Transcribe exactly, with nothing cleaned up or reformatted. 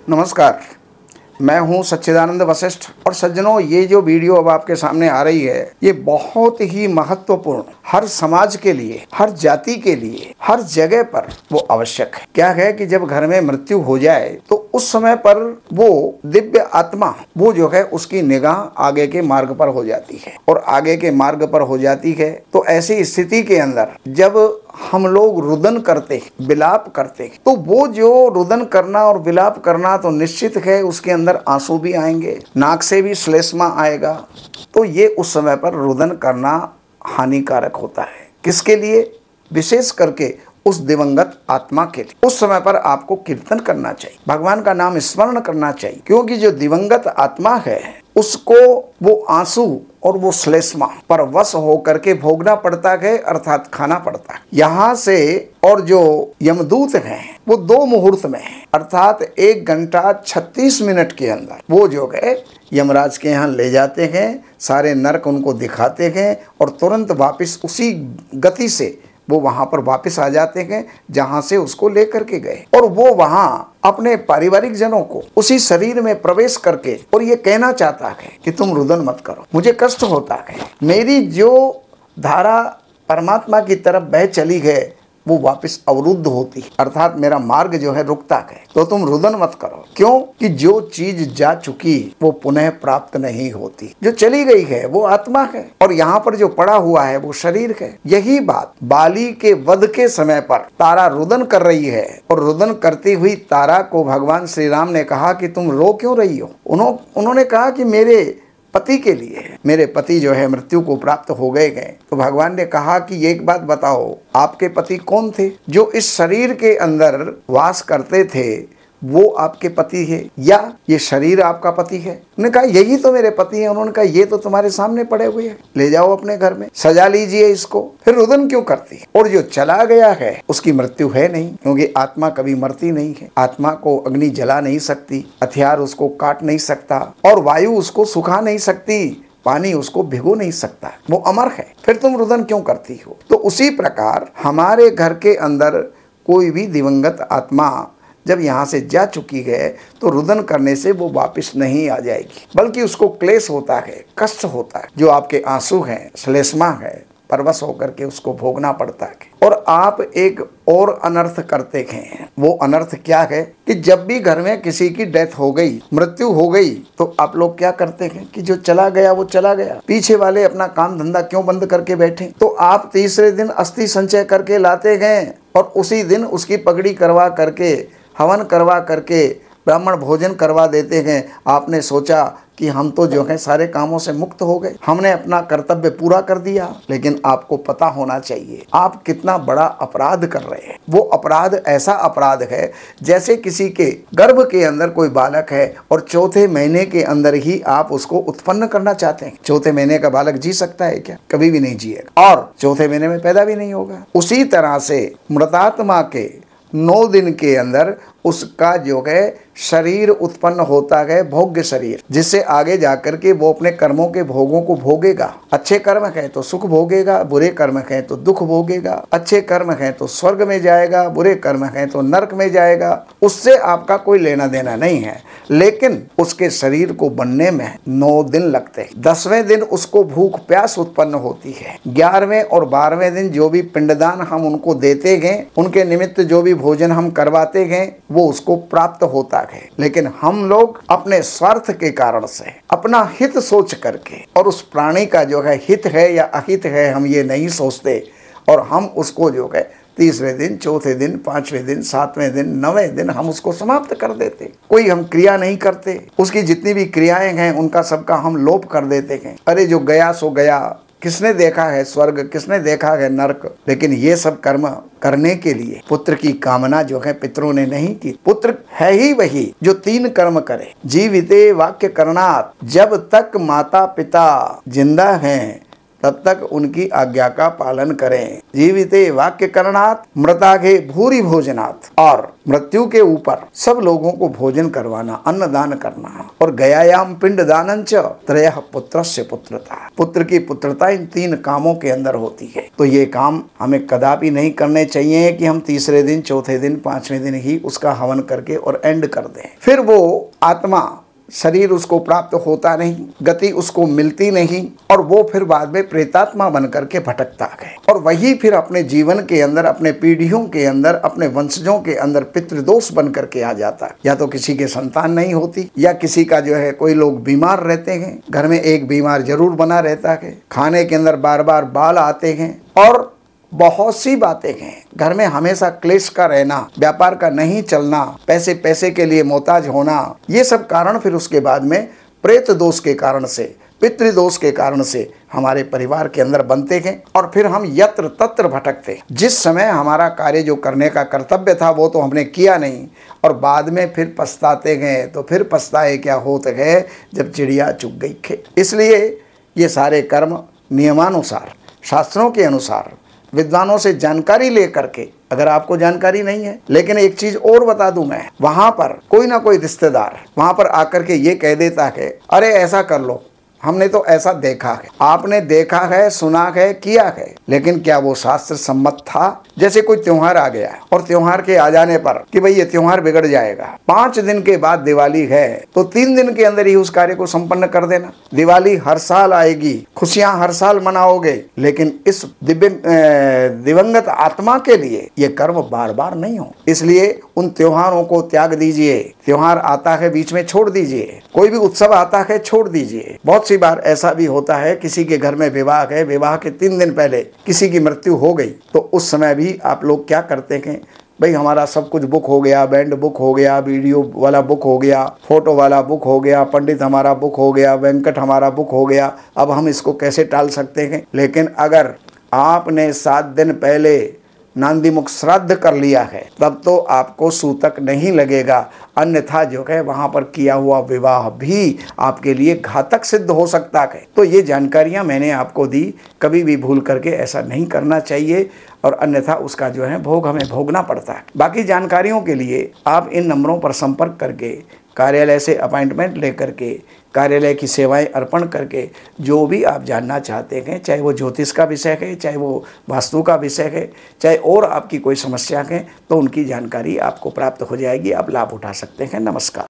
नमस्कार, मैं हूं सच्चिदानंद वशिष्ठ और सज्जनों, ये जो वीडियो अब आपके सामने आ रही है ये बहुत ही महत्वपूर्ण, हर समाज के लिए, हर जाति के लिए, हर जगह पर वो आवश्यक है। क्या है कि जब घर में मृत्यु हो जाए तो उस समय पर वो दिव्य आत्मा वो जो है उसकी निगाह आगे के मार्ग पर हो जाती है और आगे के मार्ग पर हो जाती है तो ऐसी स्थिति के अंदर जब हम लोग रुदन करते हैं, विलाप करते हैं, तो वो जो रुदन करना और विलाप करना तो निश्चित है उसके अंदर आंसू भी आएंगे, नाक से भी श्लेष्मा आएगा। तो ये उस समय पर रुदन करना हानिकारक होता है। किसके लिए? विशेष करके उस दिवंगत आत्मा के लिए। उस समय पर आपको कीर्तन करना चाहिए, भगवान का नाम स्मरण करना चाहिए, क्योंकि जो दिवंगत आत्मा है उसको वो आंसू और वो श्लेष्मा पर वश होकर के भोगना पड़ता है, अर्थात खाना पड़ता है। यहाँ से और जो यमदूत हैं वो दो मुहूर्त में है, अर्थात एक घंटा छत्तीस मिनट के अंदर वो जो है यमराज के यहाँ ले जाते हैं, सारे नरक उनको दिखाते हैं और तुरंत वापस उसी गति से वो वहां पर वापस आ जाते हैं जहां से उसको लेकर के गए। और वो वहां अपने पारिवारिक जनों को उसी शरीर में प्रवेश करके और ये कहना चाहता है कि तुम रुदन मत करो, मुझे कष्ट होता है, मेरी जो धारा परमात्मा की तरफ बह चली है वो वापस अवरुद्ध होती है, अर्थात मेरा मार्ग जो है रुकता है, तो तुम रुदन मत करो। क्यों? कि जो चीज जा चुकी वो पुनः प्राप्त नहीं होती, जो चली गई है वो आत्मा है और यहाँ पर जो पड़ा हुआ है वो शरीर है। यही बात बाली के वध के समय पर तारा रुदन कर रही है और रुदन करती हुई तारा को भगवान श्री राम ने कहा कि तुम रो क्यों रही हो? उन्हों, उन्होंने कहा कि मेरे पति के लिए, मेरे पति जो है मृत्यु को प्राप्त हो गए गए। तो भगवान ने कहा कि एक बात बताओ, आपके पति कौन थे? जो इस शरीर के अंदर वास करते थे वो आपके पति है या ये शरीर आपका पति है? उन्होंने कहा यही तो मेरे पति हैं। उन्होंने कहा ये तो तुम्हारे सामने पड़े हुए हैं, ले जाओ अपने घर में, सजा लीजिए इसको। फिर रुदन क्यों करती है? और जो चला गया है उसकी मृत्यु है नहीं, क्योंकि आत्मा कभी मरती नहीं है। आत्मा को अग्नि जला नहीं सकती, हथियार उसको काट नहीं सकता और वायु उसको सुखा नहीं सकती, पानी उसको भिगो नहीं सकता, वो अमर है। फिर तुम रुदन क्यों करती हो? तो उसी प्रकार हमारे घर के अंदर कोई भी दिवंगत आत्मा जब यहाँ से जा चुकी है तो रुदन करने से वो वापस नहीं आ जाएगी, बल्कि उसको क्लेश होता है, कष्ट होता है, जो आपके आंसू हैं, श्लेष्मा है, परवश होकर के उसको भोगना पड़ता है। और आप एक और अनर्थ करते हैं। वो अनर्थ क्या है कि जब भी घर में किसी की डेथ हो गई, मृत्यु हो गई, तो आप लोग क्या करते हैं कि जो चला गया वो चला गया, पीछे वाले अपना काम धंधा क्यों बंद करके बैठे? तो आप तीसरे दिन अस्थि संचय करके लाते हैं और उसी दिन उसकी पगड़ी करवा करके, हवन करवा करके, ब्राह्मण भोजन करवा देते हैं। आपने सोचा कि हम तो जो है सारे कामों से मुक्त हो गए, हमने अपना कर्तव्य पूरा कर दिया, लेकिन आपको पता होना चाहिए आप कितना बड़ा अपराध कर रहे हैं। वो अपराध ऐसा अपराध है जैसे किसी के गर्भ के अंदर कोई बालक है और चौथे महीने के अंदर ही आप उसको उत्पन्न करना चाहते हैं। चौथे महीने का बालक जी सकता है क्या? कभी भी नहीं जिएगा और चौथे महीने में पैदा भी नहीं होगा। उसी तरह से मृतात्मा के नौ दिन के अंदर उसका जो है शरीर उत्पन्न होता है, भोग्य शरीर, जिससे आगे जाकर के वो अपने कर्मों के भोगों को भोगेगा। अच्छे कर्म है तो सुख भोगेगा, बुरे कर्म है तो दुख भोगेगा। अच्छे कर्म है तो स्वर्ग में जाएगा, बुरे कर्म है तो नरक में जाएगा। उससे आपका कोई लेना देना नहीं है, लेकिन उसके शरीर को बनने में नौ दिन लगते हैं। दसवें दिन उसको भूख प्यास उत्पन्न होती है। ग्यारहवें और बारहवें दिन जो भी पिंडदान हम उनको देते गए, उनके निमित्त जो भी भोजन हम करवाते गए, वो उसको प्राप्त होता है। लेकिन हम लोग अपने स्वार्थ के कारण से, अपना हित सोच करके, और उस प्राणी का जो है हित है या अहित है हम ये नहीं सोचते, और हम उसको जो है तीसरे दिन, चौथे दिन, पांचवें दिन, सातवें दिन, नवें दिन हम उसको समाप्त कर देते। कोई हम क्रिया नहीं करते, उसकी जितनी भी क्रियाएं हैं उनका सबका हम लोप कर देते हैं। अरे जो गया सो गया, किसने देखा है स्वर्ग, किसने देखा है नरक? लेकिन ये सब कर्म करने के लिए पुत्र की कामना जो है पितरों ने नहीं की। पुत्र है ही वही जो तीन कर्म करे। जीविते वाक्य करणात्, जब तक माता पिता जिंदा हैं तब तक उनकी आज्ञा का पालन करें। जीविते वाक्य करणात् मृताघे भूरि भोजनात्, और मृत्यु के ऊपर सब लोगों को भोजन करवाना, अन्नदान करना। और गयायाम पिंड दानंच त्रयः पुत्रस्य पुत्रता, पुत्र की पुत्रता इन तीन कामों के अंदर होती है। तो ये काम हमें कदापि नहीं करने चाहिए कि हम तीसरे दिन, चौथे दिन, पांचवें दिन ही उसका हवन करके और एंड कर दें। फिर वो आत्मा, शरीर उसको प्राप्त होता नहीं, गति उसको मिलती नहीं, और वो फिर बाद में प्रेतात्मा बन करके भटकता है। और वही फिर अपने जीवन के अंदर, अपने पीढ़ियों के अंदर, अपने वंशजों के अंदर पितृदोष बन करके आ जाता है। या तो किसी के संतान नहीं होती, या किसी का जो है कोई लोग बीमार रहते हैं, घर में एक बीमार जरूर बना रहता है, खाने के अंदर बार बार बाल आते हैं, और बहुत सी बातें हैं। घर में हमेशा क्लेश का रहना, व्यापार का नहीं चलना, पैसे पैसे के लिए मोहताज होना, ये सब कारण फिर उसके बाद में प्रेत दोष के कारण से, पितृदोष के कारण से हमारे परिवार के अंदर बनते हैं। और फिर हम यत्र तत्र भटकते। जिस समय हमारा कार्य जो करने का कर्तव्य था वो तो हमने किया नहीं, और बाद में फिर पछताते गए। तो फिर पछताए क्या होते गए, जब चिड़िया चुग गई खेत। इसलिए ये सारे कर्म नियमानुसार, शास्त्रों के अनुसार, विद्वानों से जानकारी लेकर के, अगर आपको जानकारी नहीं है, लेकिन एक चीज और बता दूं मैं, वहां पर कोई ना कोई रिश्तेदार वहां पर आकर के ये कह देता है, अरे ऐसा कर लो, हमने तो ऐसा देखा है। आपने देखा है, सुना है, किया है, लेकिन क्या वो शास्त्र सम्मत था? जैसे कोई त्योहार आ गया और त्योहार के आ जाने पर कि भाई ये त्योहार बिगड़ जाएगा, पांच दिन के बाद दिवाली है, तो तीन दिन के अंदर ही उस कार्य को संपन्न कर देना। दिवाली हर साल आएगी, खुशियां हर साल मनाओगे, लेकिन इस दिव्य दिवंगत आत्मा के लिए ये कर्म बार बार नहीं हो। इसलिए उन त्योहारों को त्याग दीजिए। त्योहार आता है बीच में छोड़ दीजिए, कोई भी उत्सव आता है छोड़ दीजिए। बहुत सी बार ऐसा भी होता है, किसी के घर में विवाह है, विवाह के तीन दिन पहले किसी की मृत्यु हो गई, तो उस समय भी आप लोग क्या करते हैं, भाई हमारा सब कुछ बुक हो गया, बैंड बुक हो गया, वीडियो वाला बुक हो गया, फोटो वाला बुक हो गया, पंडित हमारा बुक हो गया, वेंकट हमारा बुक हो गया, अब हम इसको कैसे टाल सकते हैं। लेकिन अगर आपने सात दिन पहले नांदीमुख श्राद्ध कर लिया है, तब तो आपको सूतक नहीं लगेगा। अन्यथा जो है वहां पर किया हुआ विवाह भी आपके लिए घातक सिद्ध हो सकता है। तो ये जानकारियां मैंने आपको दी, कभी भी भूल करके ऐसा नहीं करना चाहिए, और अन्यथा उसका जो है भोग हमें भोगना पड़ता है। बाकी जानकारियों के लिए आप इन नंबरों पर संपर्क करके, कार्यालय से अपॉइंटमेंट लेकर के, कार्यालय की सेवाएं अर्पण करके जो भी आप जानना चाहते हैं, चाहे वो ज्योतिष का विषय है, चाहे वो वास्तु का विषय है, चाहे और आपकी कोई समस्या है, तो उनकी जानकारी आपको प्राप्त हो जाएगी। आप लाभ उठा सकते हैं। नमस्कार।